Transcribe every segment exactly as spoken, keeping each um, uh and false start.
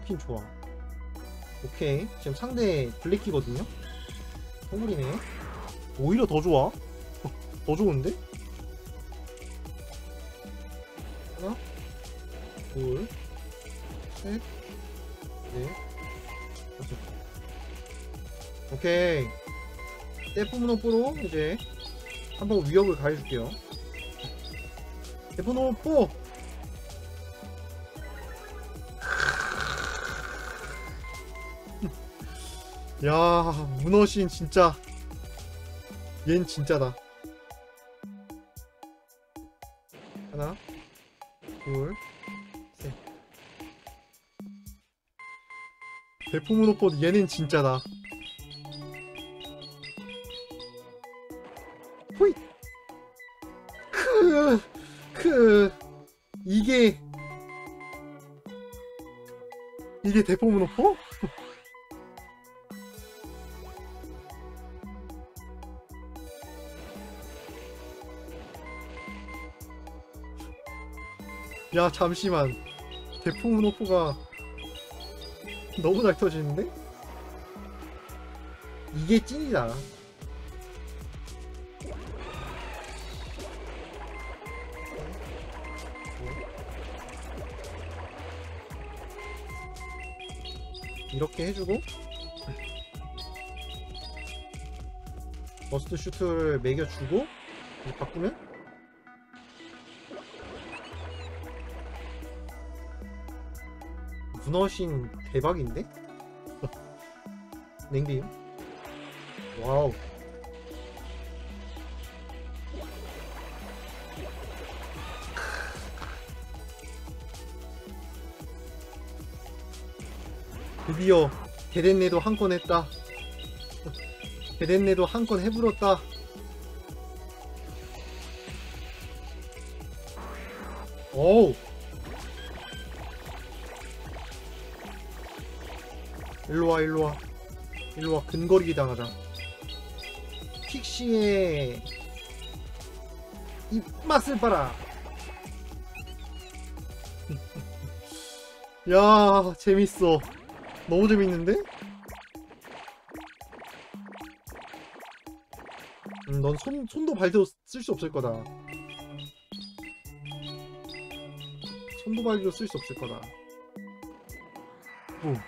좋긴 좋아. 오케이. 지금 상대 블랙키거든요? 성불이네. 오히려 더 좋아. 더 좋은데? 하나, 둘, 셋, 넷, 다섯. 오케이. 데프무노뽀로 이제 한번 위협을 가해줄게요. 데프무노뽀! 야, 문어신 진짜. 얜 진짜다. 하나, 둘, 셋. 데프무노뽀 얘는 진짜다. 호잇! 크, 크. 이게 이게 데프무노뽀? 야, 잠시만. 데프무노포가 너무 잘 터지는데? 이게 찐이다. 이렇게 해주고 버스트 슈트를 매겨주고 이제 바꾸면 문어신 대박인데? 냉빔. 와우. 드디어 데덴네도 한 건 했다. 데덴네도 한 건 해불었다. 어우. 일로와 일로와 일로와. 근거리기 당하자. 픽시의 입맛을 봐라. 야, 재밌어. 너무 재밌는데? 음, 넌 손, 손도 발도 쓸 수 없을 거다. 손도 발도 쓸 수 없을 거다. 오.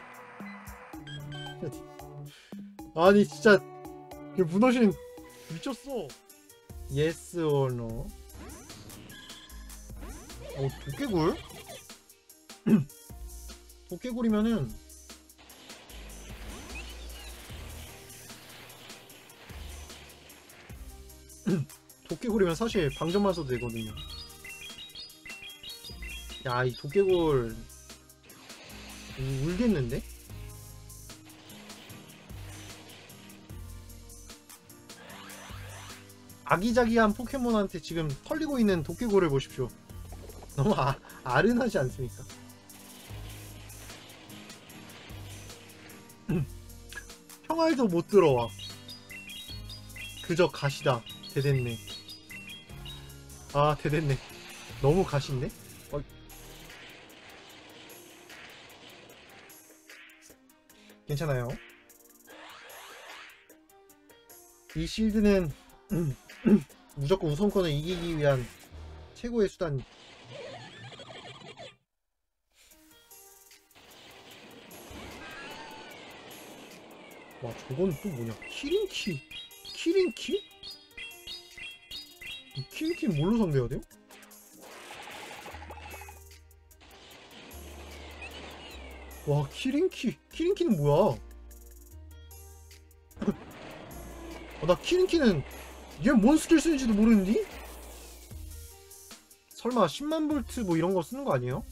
아니 진짜 문어신 미쳤어. Yes or no? 어, 도깨굴? 도깨굴이면은 도깨굴이면 사실 방전만 써도 되거든요. 야, 이 도깨굴 울겠는데? 아기자기한 포켓몬한테 지금 털리고 있는 도깨굴을 보십시오. 너무 아, 아른하지 않습니까? 평알도 못 들어와. 그저 가시다. 대됐네. 아, 대됐네. 너무 가신데? 어. 괜찮아요. 이 실드는 무조건 우선권을 이기기 위한 최고의 수단. 와, 저건 또 뭐냐? 키링키? 키링키? 이 키링키는 뭘로 상대해야 돼요? 와, 키링키. 키링키는 뭐야? 어, 나 키링키는 얘 뭔 스킬 쓰는지도 모르는디? 설마 십만 볼트 뭐 이런 거 쓰는 거 아니에요?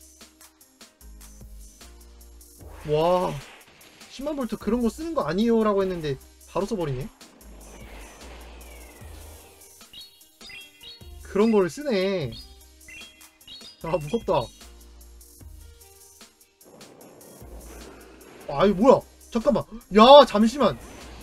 와, 십만 볼트 그런 거 쓰는 거 아니에요 라고 했는데 바로 써버리네. 그런 걸 쓰네. 아, 무섭다. 아, 이거 뭐야? 잠깐만. 야, 잠시만.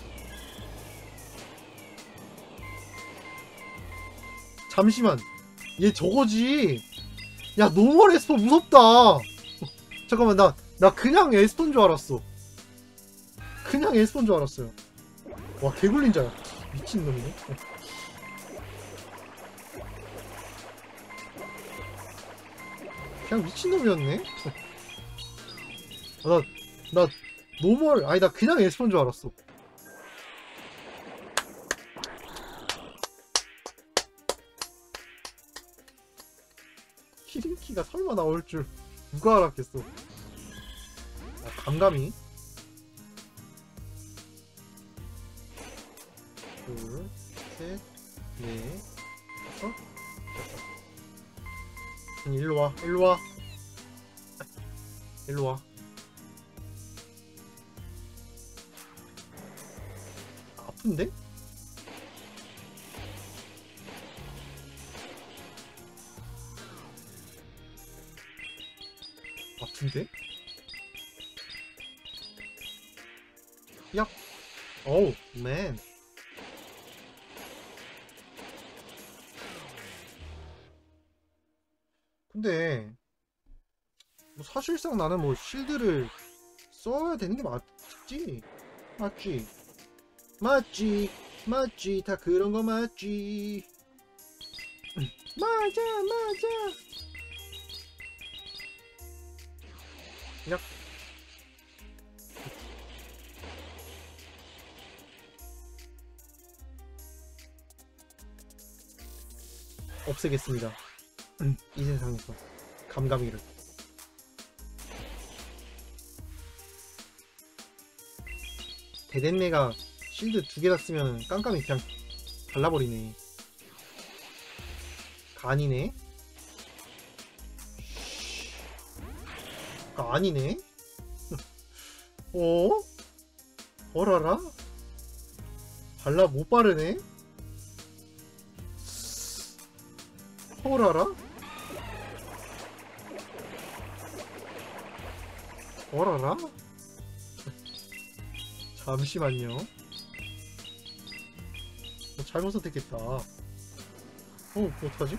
잠시만. 얘 저거지. 야, 노멀 에스퍼 무섭다. 잠깐만, 나 나 그냥 에스톤 줄 알았어. 그냥 에스톤 줄 알았어요. 와, 개굴린자야. 미친놈이네. 그냥 미친놈이었네. 아, 나, 나 노멀, 아니 나 그냥 에스톤 줄 알았어. 키링키가 설마 나올 줄 누가 알았겠어. 아, 감감이 둘, 셋, 넷, 다섯, 여섯. 일로와, 일로와, 일로와. 아픈데? 아픈데? 야, 어우, 맨. 근데 뭐 사실상 나는 뭐 실드를 써야 되는 게 맞지? 맞지? 맞지? 맞지? 다 그런 거 맞지? 맞아, 맞아. 야. 없애겠습니다. 이 세상에서 감감이를. 대댄내가 실드 두 개 다 쓰면 깜깜이 그냥 발라버리네. 간이네. 아니네. 어? 어라라? 발라 못 바르네. 어라라? 어라라? 잠시만요. 어, 잘못 선택했다. 어, 어떡하지?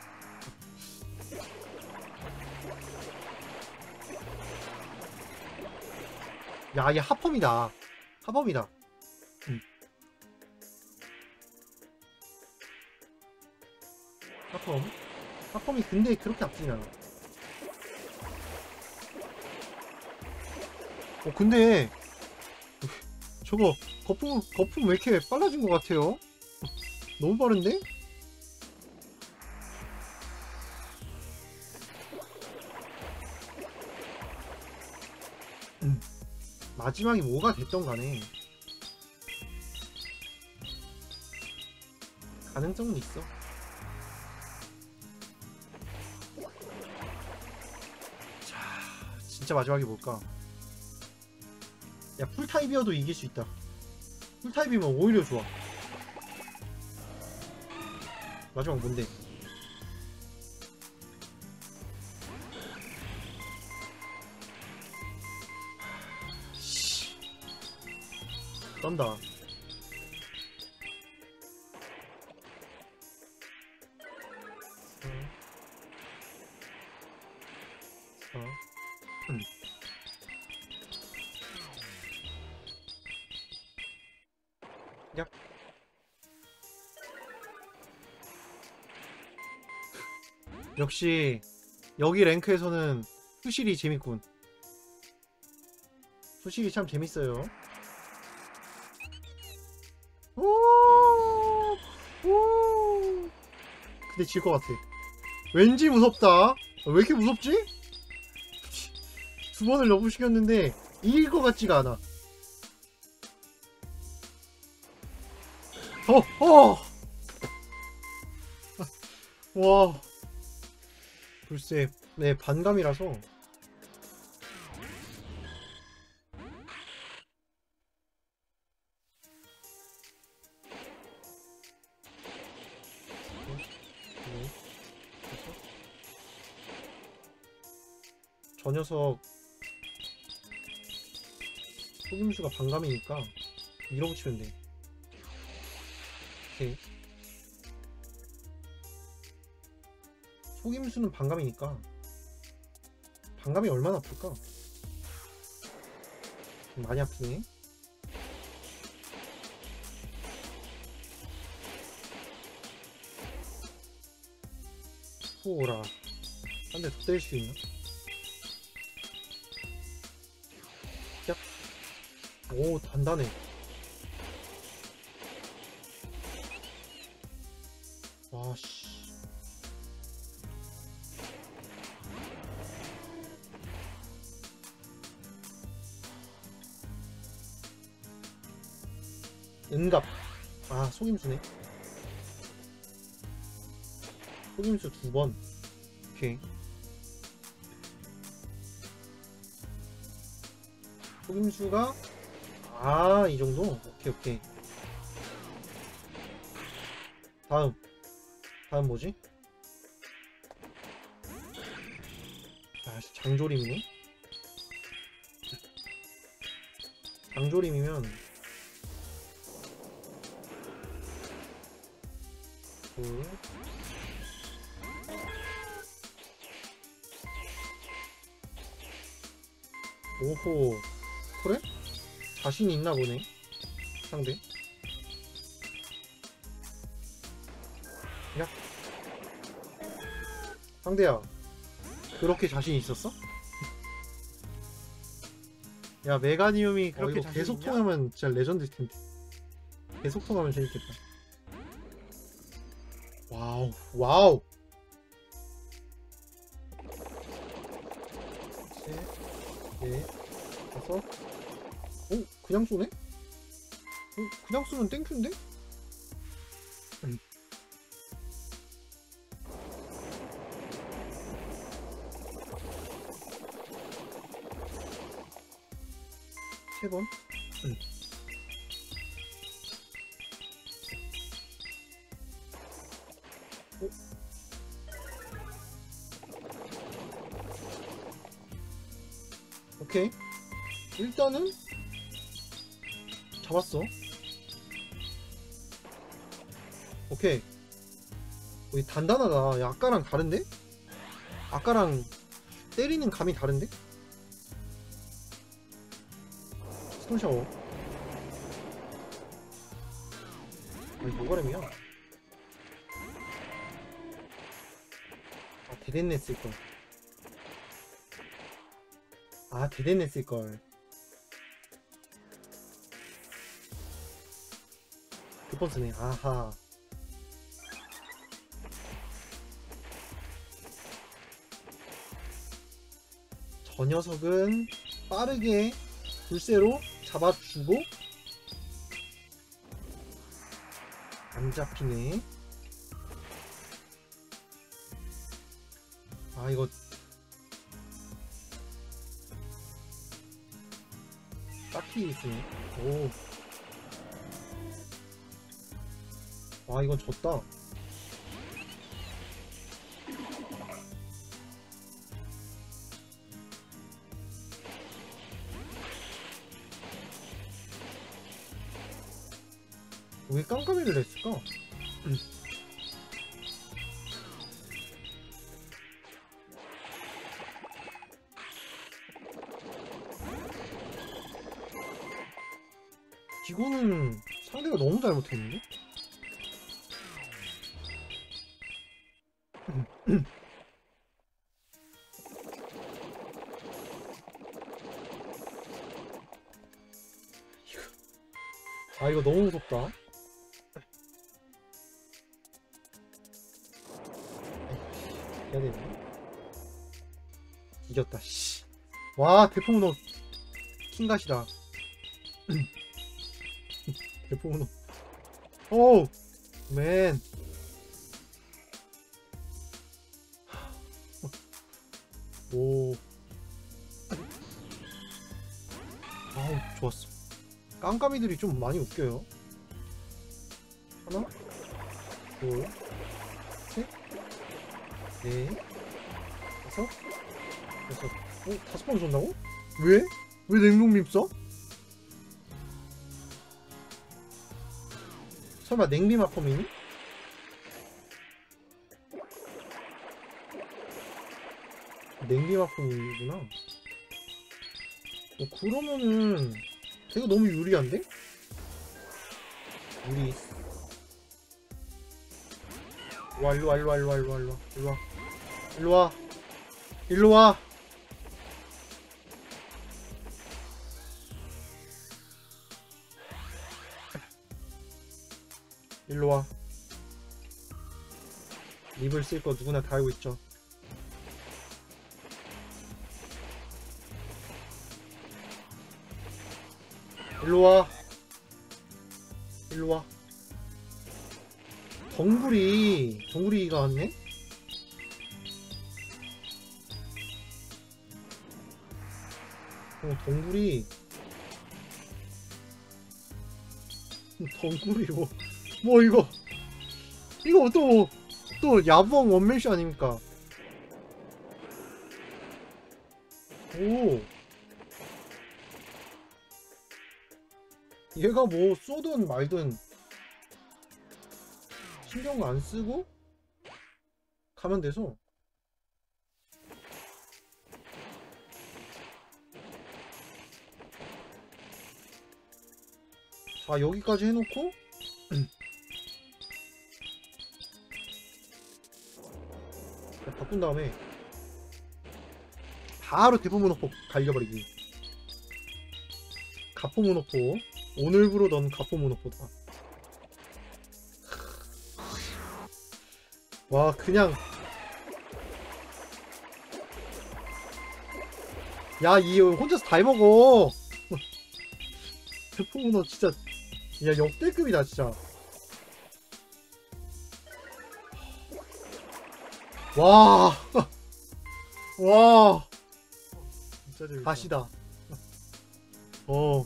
야, 얘 하펌이다. 하펌이다. 응. 하펌? 하펌이 근데 그렇게 아프진 않아. 어, 근데 저거 거품, 거품 왜 이렇게 빨라진 것 같아요? 너무 빠른데? 음. 마지막이 뭐가 됐던 간에 가능성은 있어. 자, 진짜 마지막이 뭘까? 야, 풀타입이어도 이길 수 있다. 풀타입이면 오히려 좋아. 마지막 뭔데? 씨. 떤다. 어. 어. 음. 야. 역시 여기 랭크에서는 푸실이 재밌군. 푸실이 참 재밌어요. 오! 오! 근데 질 것 같아. 왠지 무섭다. 왜 이렇게 무섭지? 두 번을 러브시켰는데 이길 것 같지가 않아. 어! 어! 와. 글쎄, 네, 반감이라서. 저 녀석 속임수가 반감이니까 밀어붙이면 돼. 오케이. 속임수는 반감이니까 반감이 얼마나 아플까? 많이 아프네. 오라. 한 대 더 때릴 수 있나? 야. 오, 단단해. 와, 씨. 은갑. 아, 속임수네. 속임수 두 번. 오케이. 속임수가, 아, 이 정도? 오케이, 오케이. 다음. 다음 뭐지? 아, 장조림이네? 장조림이면, 그, 오호. 그래? 자신이 있나 보네, 상대. 야. 상대야, 그렇게 자신 있었어? 야, 메가니움이 그렇게 어, 계속 있냐? 통하면 진짜 레전드일 텐데. 계속 통하면 재밌겠다. 와우, 와우. 셋, 넷, 다섯. 오, 그냥 쏘네? 어, 그냥 쏘면 땡큐인데? 음. 세 번? 음. 어? 오케이. 일단은 잡았어. 오케이. 어, 이 단단하다. 야, 아까랑 다른데? 아까랑 때리는 감이 다른데? 스톤 샤워. 아니, 뭐가рем이야? 아, 대댄네 쓸걸. 아, 대댄네 쓸걸. 두 번 쓰네. 아하. 저 녀석은 빠르게 불새로 잡아주고 안 잡히네. 아, 이거 딱히 있으네. 오. 와, 이건 졌다. 왜 깜깜이를 냈을까? 음. 이거는 상대가 너무 잘못했는데? 아, 이거 너무 무섭다. 해야 되네. 이겼다, 씨. 와, 대포문어 킹갓이다. 대포문어. 오우, 맨. 오. 아우, 좋았어. 깜깜이들이 좀 많이 웃겨요. 하나, 둘, 셋, 넷, 다섯, 여섯. 어? 다섯 번 쏜다고? 왜? 왜 냉동빔 써? 설마 냉빔 아퍼미니? 냉빔 아퍼미니구나. 어, 그러면은 제가 너무 유리한데? 유리. 와, 일로와, 일로와, 일로와, 일로와, 일로와, 일로와, 일로와, 일로와. 일로와. 립을 쓸 거 누구나 다 알고 있죠. 일로와. 일로와. 덩구리. 덩구리가 왔네? 어, 덩구리. 덩구리, 뭐, 뭐, 이거. 이거 또, 또, 야봉 원맨쇼 아닙니까? 오. 얘가 뭐, 쏘든 말든, 신경 안 쓰고, 가면 돼서. 자, 여기까지 해놓고 바꾼 다음에 바로 대포문어포 갈겨버리기. 가포문어포. 오늘부로 넌 가포문어포다. 와, 그냥 야, 이 혼자서 다 해먹어. 대포문어 진짜 야, 역대급이다 진짜. 와. 와. 진짜 재밌다. 다시다. 어.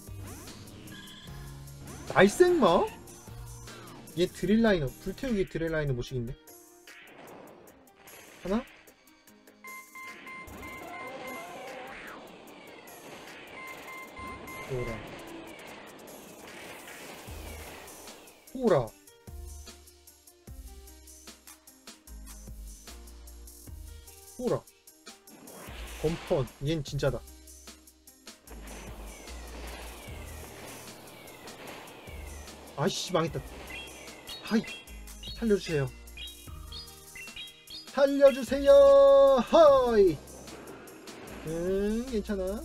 날생마? 얘 드릴라이너, 불태우기 드릴라이너 모시긴데? 하나? 호라. 호라. 호라. 범펀. 얜 진짜다. 아이씨, 망했다. 하이. 살려주세요. 살려주세요. 하이. 응, 괜찮아.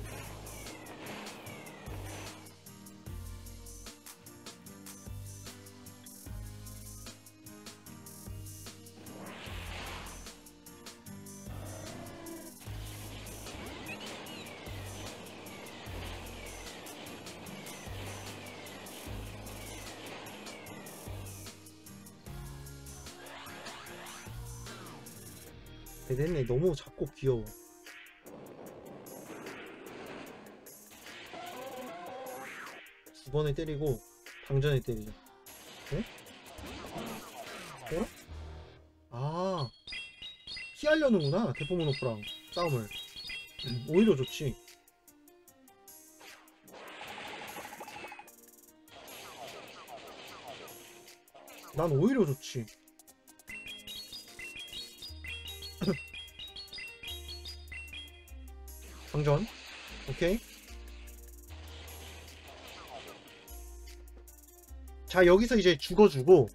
됐네. 너무 작고 귀여워. 두 번에 때리고 방전에 때리자. 어? 어? 아, 피하려는구나. 대포모노프랑 싸움을. 음, 오히려 좋지. 난 오히려 좋지. 방전. 오케이. 자, 여기서 이제 죽어주고.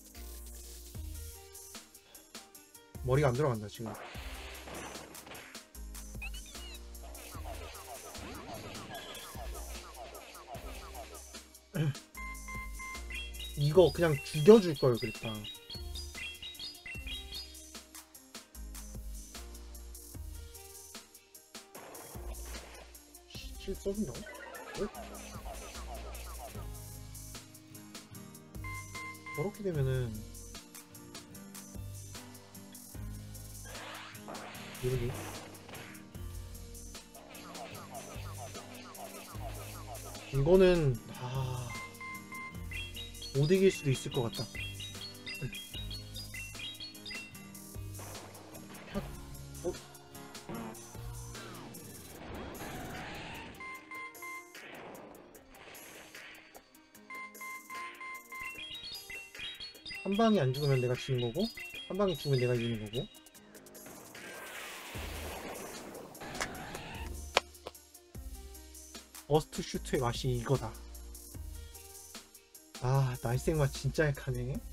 머리가 안 들어간다 지금. 이거 그냥 죽여줄 걸 그랬다. 실 써준다고? 왜? 저렇게 되면은 누르기. 이거는 아, 못 이길 수도 있을 것 같다. 어? 한 방에 안 죽으면 내가 지는 거고, 한 방에 죽으면 내가 이기는 거고. 버스트 슈트의 맛이 이거다. 아, 날생 맛 진짜 약하네.